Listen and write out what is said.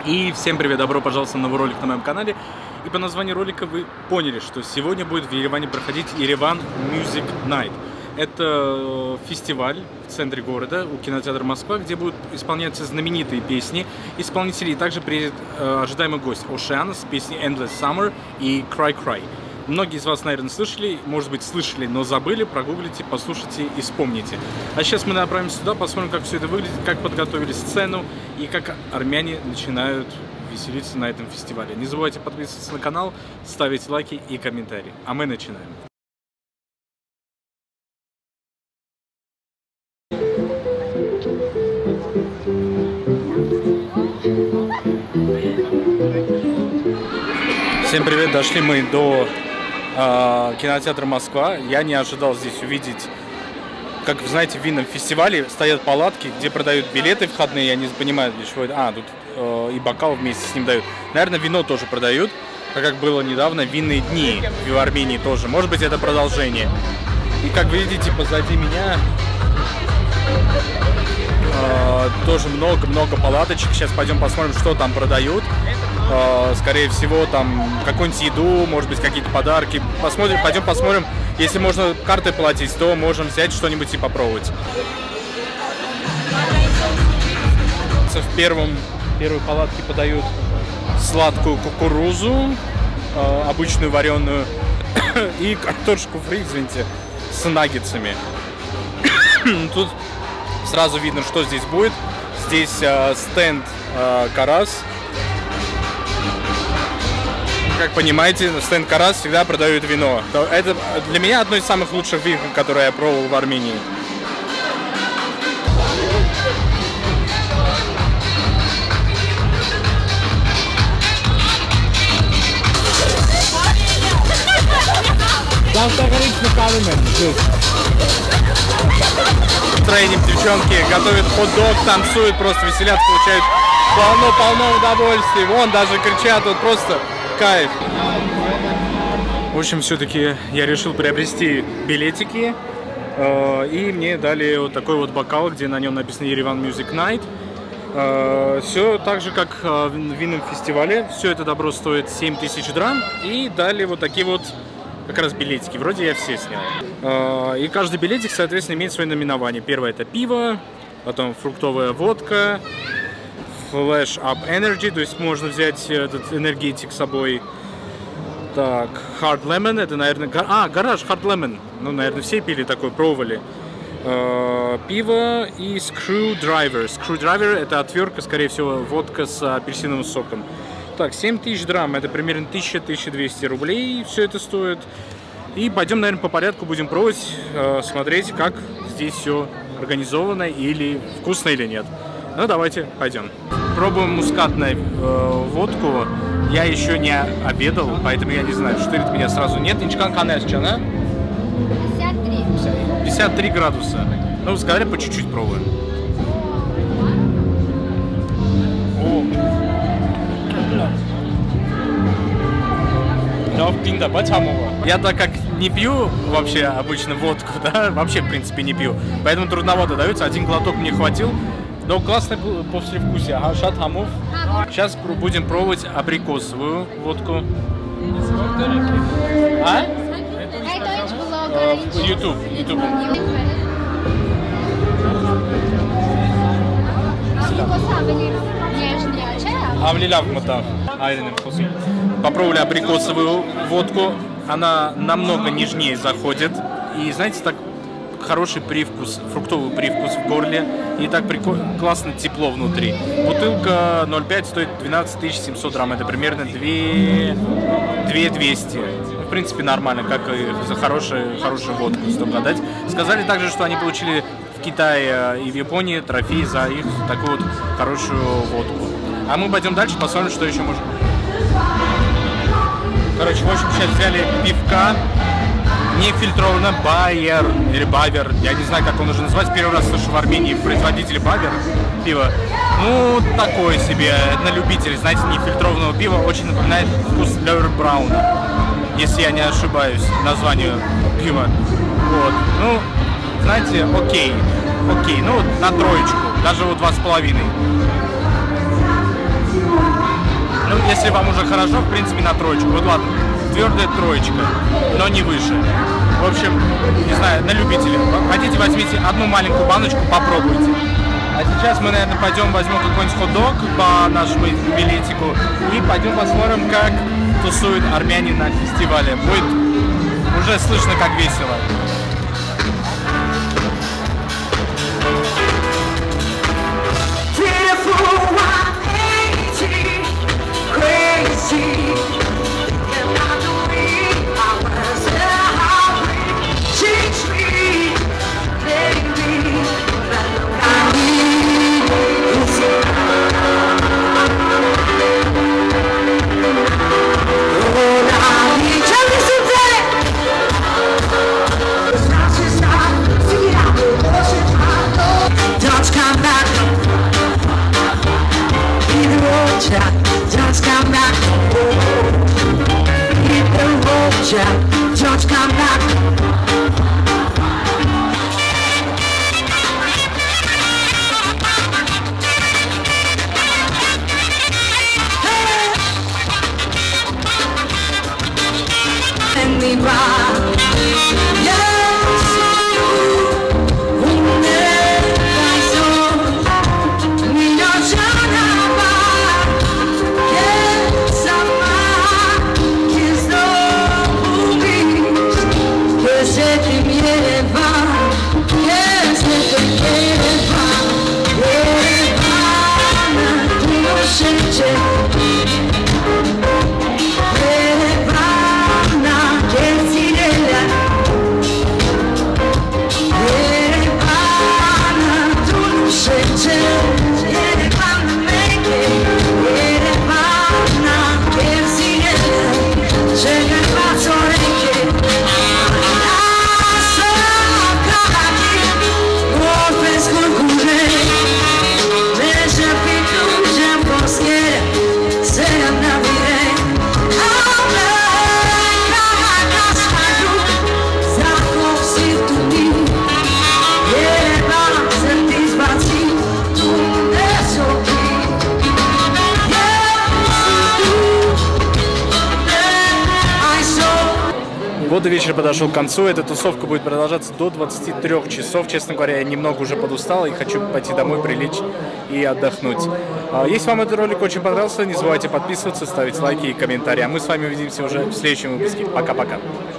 И всем привет, добро пожаловать на новый ролик на моем канале. И по названию ролика вы поняли, что сегодня будет в Ереване проходить Yerevan Music Night. Это фестиваль в центре города у кинотеатра Москва, где будут исполняться знаменитые песни исполнителей. И также приедет ожидаемый гость Oceana с песней Endless Summer и Cry Cry. Многие из вас, наверное, слышали, может быть, слышали, но забыли, прогуглите, послушайте и вспомните. А сейчас мы направимся туда, посмотрим, как все это выглядит, как подготовили сцену и как армяне начинают веселиться на этом фестивале. Не забывайте подписываться на канал, ставить лайки и комментарии. А мы начинаем. Всем привет, дошли мы до кинотеатра Москва. Я не ожидал здесь увидеть, как вы знаете, в винном фестивале стоят палатки, где продают билеты входные. Я не понимаю, для чего это. Тут и бокал вместе с ним дают. Наверное, вино тоже продают, так как было недавно винные дни в Армении тоже. Может быть, это продолжение. И как вы видите, позади меня тоже много палаточек. Сейчас пойдем посмотрим, что там продают. Скорее всего, там какую-нибудь еду, может быть, какие-то подарки. Пойдем посмотрим. Если можно картой платить, то можем взять что-нибудь и попробовать. В первой палатке подают сладкую кукурузу, обычную вареную, и картошку фри, извините, с наггетсами. Тут сразу видно, что здесь будет. Здесь стенд Карас. Как понимаете, стенд Карас всегда продают вино. Это для меня одно из самых лучших вин, которые я пробовал в Армении. Настроением девчонки готовят хот-дог, танцуют, просто веселятся, получают полно удовольствия. Вон даже кричат, вот просто кайф. В общем, все-таки я решил приобрести билетики, и мне дали вот такой вот бокал, где на нем написано Yerevan Music Night. Все так же, как в винном фестивале. Все это добро стоит 7000 драм. И дали вот такие вот как раз билетики. Вроде я все снял. И каждый билетик, соответственно, имеет свое наименование. Первое — это пиво, потом фруктовая водка, Flash Up Energy, то есть можно взять этот энергетик с собой. Так, Hard Lemon, это, наверное, гараж Hard Lemon. Ну, наверное, все пили такой, пробовали. Пиво и Screwdriver. Screwdriver — это отвертка, скорее всего, водка с апельсиновым соком. Так, 7000 драм, это примерно 1000-1200 рублей все это стоит. И пойдем, наверное, по порядку будем пробовать, смотреть, как здесь все организовано, или вкусно или нет. Ну, давайте, пойдем. Пробуем мускатную водку. Я еще не обедал, поэтому я не знаю, что это меня сразу нет. 53. 53 градуса. Ну, сказали, по чуть-чуть пробуем. Я так как не пью вообще обычно водку, да, вообще в принципе не пью, поэтому трудновато дается. Один глоток мне хватил. Но классное послевкусие. Сейчас будем пробовать абрикосовую водку. А? YouTube. Попробовали абрикосовую водку. Она намного нежнее заходит. И знаете, так хороший привкус, фруктовый привкус в горле. И так классно тепло внутри. Бутылка 0,5 стоит 12 700 драм. Это примерно 2200. В принципе, нормально, как и за хорошую водку, стоит гадать. Сказали также, что они получили в Китае и в Японии трофей за их такую вот хорошую водку. А мы пойдем дальше, посмотрим, что еще можно. Короче, в общем, сейчас взяли пивка. Нефильтрованно, Байер или Бавер, я не знаю, как он уже называется, первый раз слышу в Армении производитель Бавер пива. Ну, такое себе, на любителей, знаете, нефильтрованного пива, очень напоминает вкус Лёвер Брауна, если я не ошибаюсь, названию пива. Вот, ну, знаете, окей, ну, на троечку, даже вот 2,5. если вам уже хорошо, в принципе, на троечку. Вот ладно, твердая троечка, но не выше. В общем, не знаю, на любителя. Хотите, возьмите одну маленькую баночку, попробуйте. А сейчас мы, наверное, пойдем возьмем какой-нибудь хот-дог по нашему билетику и пойдем посмотрим, как тусуют армяне на фестивале. Будет уже слышно, как весело. Just come back. Hit the road, Jack. Just come back. And we ride. Вот и вечер подошел к концу. Эта тусовка будет продолжаться до 23 часов. Честно говоря, я немного уже подустал и хочу пойти домой, прилечь и отдохнуть. Если вам этот ролик очень понравился, не забывайте подписываться, ставить лайки и комментарии. А мы с вами увидимся уже в следующем выпуске. Пока-пока.